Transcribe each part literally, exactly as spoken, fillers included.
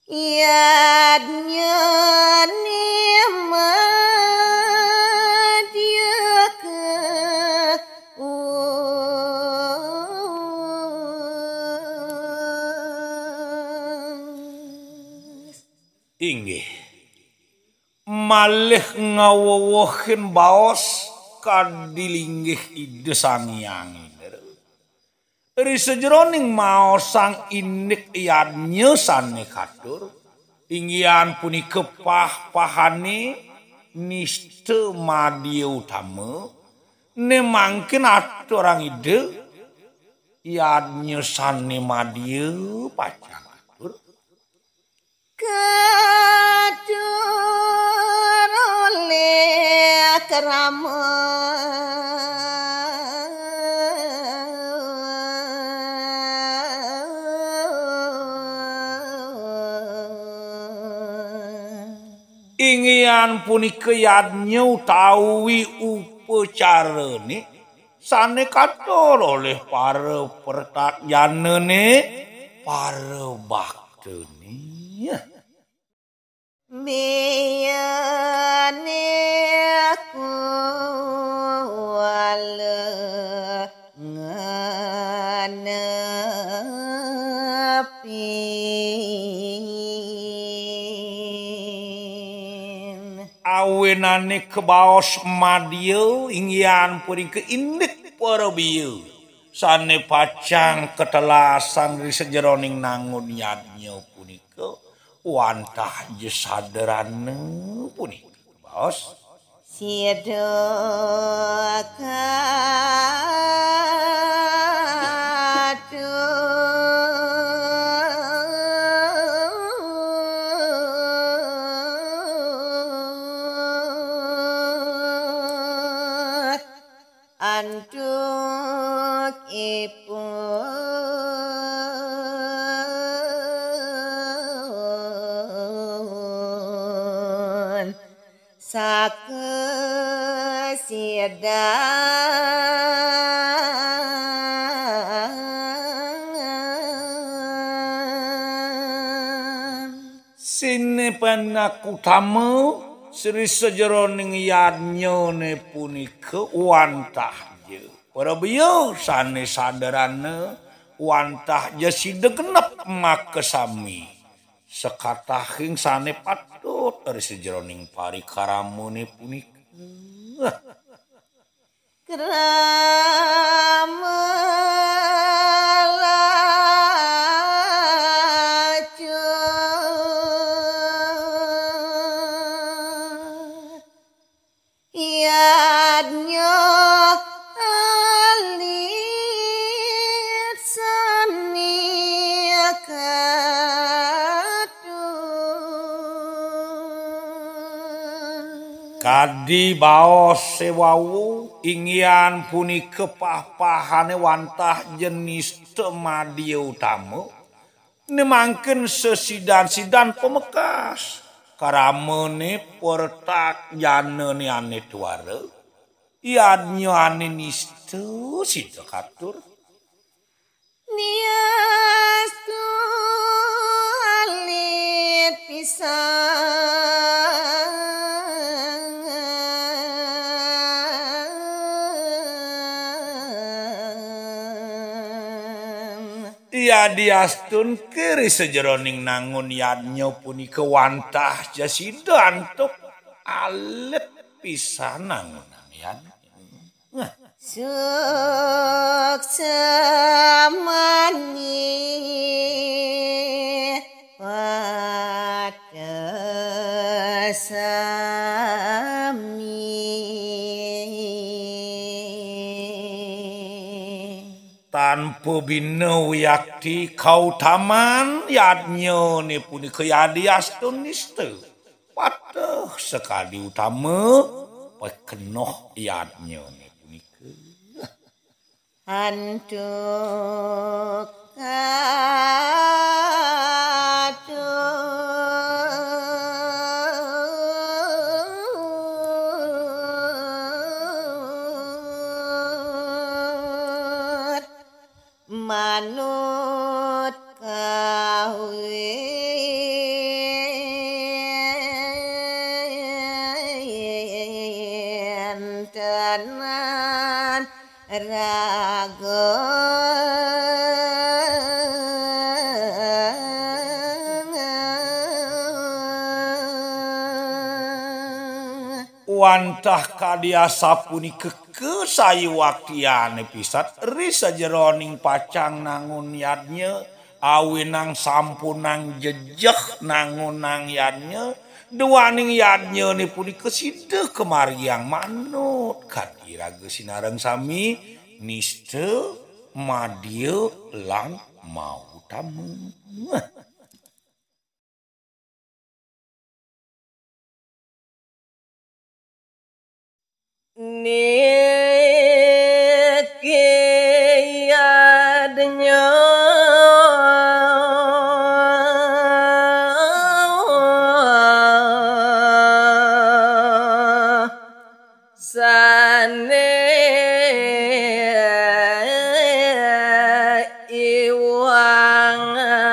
Iadnya dia ke inggih malih ngawowohin baos kadilinggih ide sangyang ri sejroning maos sang indik iadnya sane katur inggian punika pah-pahane niste madya utama ne mangkin aturang ide iadnya sane madya pacang katur katur oleh kerama inggian punika yadnya utawi upacarane sane katur oleh para pertakyanane para baktene meyane aku wale nganepin awenane kebaos madya inggian punika indik para bieu sane pacang ketelasan ri sejeroning nangun yadnya punika wantah je saderane punika bos siedo katur antuk ipun sakesiadan sine penak utama Sri sejeroning yadnya ne punika wantah je para bieu sane sadarane wantah je sidegenep makesami sekatahing sane patut dari sejeroning parikaramone punika kerama iadnya alit sani katur kadi baos sewawu inggian punika pah-pahane wantah jenis temadya utama nemangken sesidan-sidan pemekas karamene pertakyanane ane tuara iadnya ane niste sida katur niastu alit pisan ia diastun kiri sejeroning nangun yadnya punika wantah jasida antuk alit pisan nangun yadnya suksamani wadasami tanpa bina yakti kautaman yadnya ne punika yadi astun niste patuh sekali utama pekenoh yadnya ne punika antuk katur manut kawin raga wantah kadia sapunika kesayuwaktiane pisat ri sajeroning pacang nangun yadnya awinang sampunang jejeh nangunang yadnya duaning yadnya ni punika sideh kemariang manut kadiraga sinareng sami niste madya lang mau tamu. niki adnya sane iwang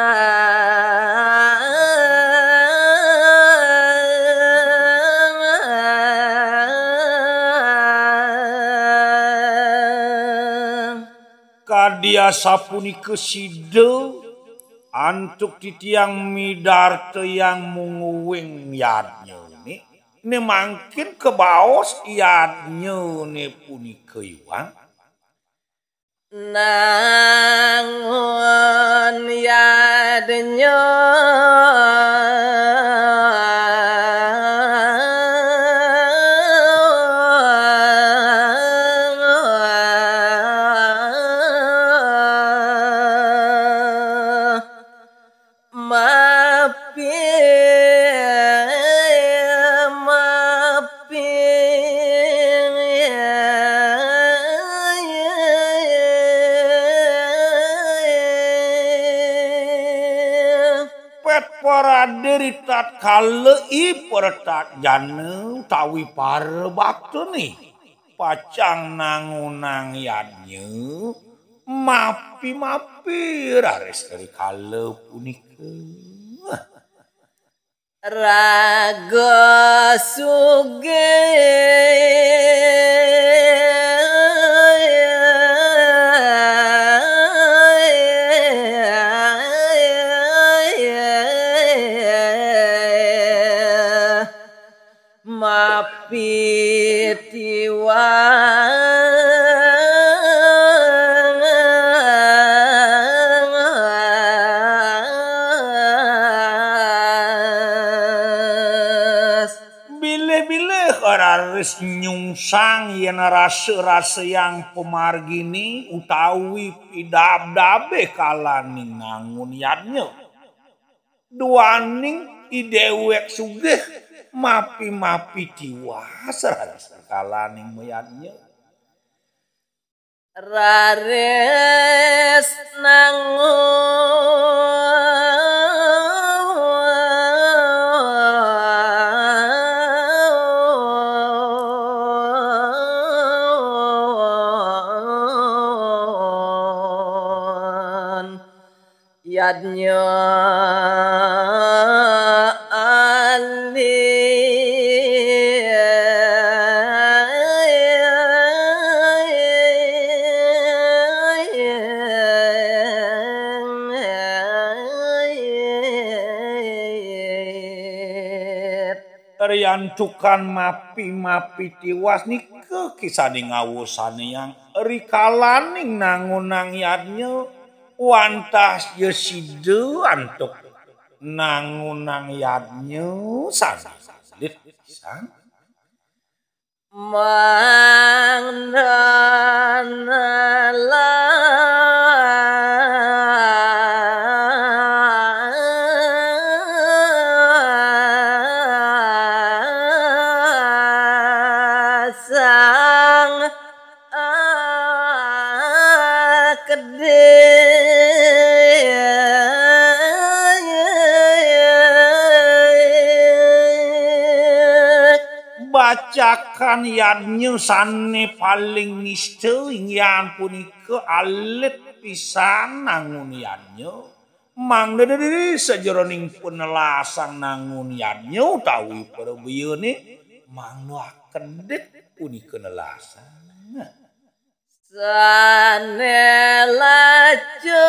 Kadia sapunika side antuk titiang midar yang munguwing yadnya ni ini mangkin ke baos yadnya ni punika iwang nangun yadnya mapi mapi pet para deritat kalei peretak jane tawi para bakto nih pacang nangunang yadnya mapi-mapi rares dari kala punika raga suge mapi tiwa Raris nyungsang yen rasa-rasa yang pemargini utawi pidab-dabe kalaning nangun yadnya. Duaning idewek sugih mapi-mapi tiwas raris kalaning yadnya. rares nangun yadnya ali Riantukan mapi-mapi tiwas nika kisah ngawusane yang rikalaning nangunang yadnya wantas yeside antuk nangunang yadnya salit pisan mananala sang akede bacakan yadnya sane paling niste yang punika alit pisan nangun yadnya mang dedede sejeroning penelasan nangun yadnya utawi para biyene mang nu akedit punika nelasan sanelajo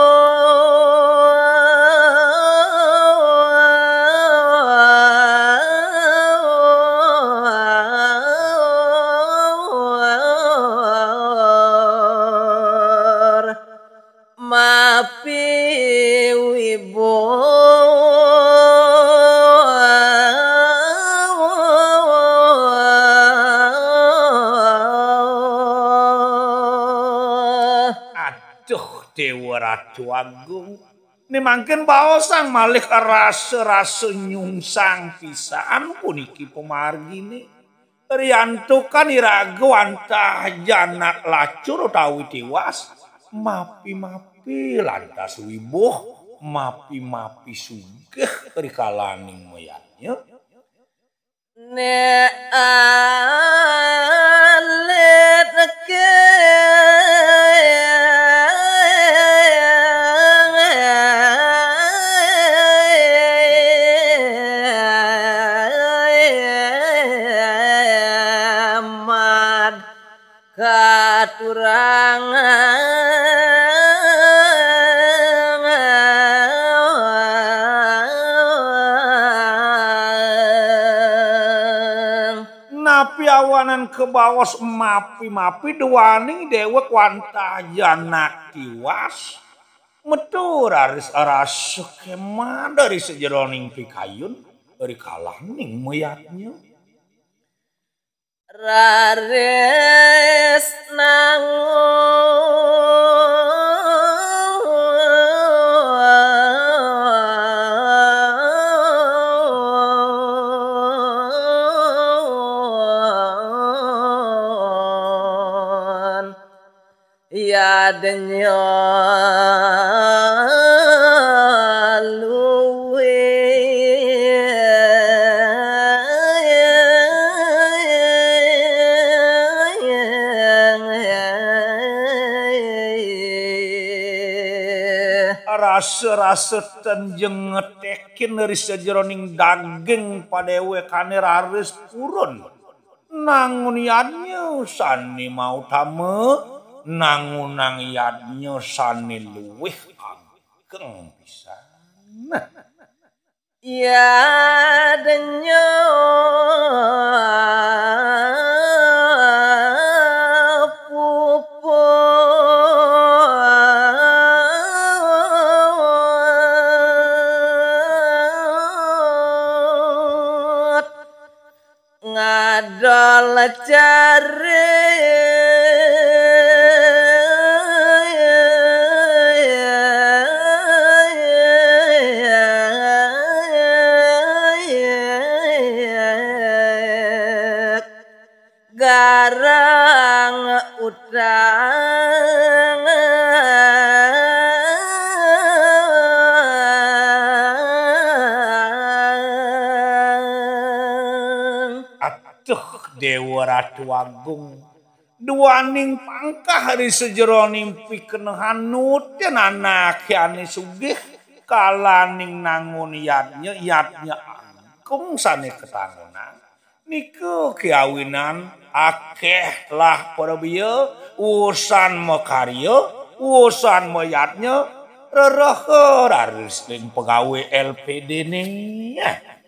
mapi wibo Dewa Ratu Agung ini mangkin baosang malih rasa-rasa nyungsang pisan puniki pemargine riantukan irago antah janak lacur utawi tiwas mapi-mapi lantas wibuh mapi-mapi sugih rikalaning moyatnya ne alit ke katurangan napi awanan ke bawas mapi-mapi duaning dewek wanta janak tiwas metur aris arasa kemah dari sejeroning pikayun dari kalaning mayatnya rares nangon ya denyo rasa-rasa tenjeng ngetekin dari sejeroning daging padewe kane raris purun nangun yadnya sani mau tame nangun nang yadnya sani luwih ageng pisan ya denyo ngadol cari garang utang Dewa Ratu Agung duaning pangkah hari sejeroning pikenehan nuten anak yani sugih kalaning nangun yadnya yadnya agung sane ketangunan niku kiawinan akeh lah para bieu urusan makarya urusan mayatnya rereh raris ning pegawe L P D ning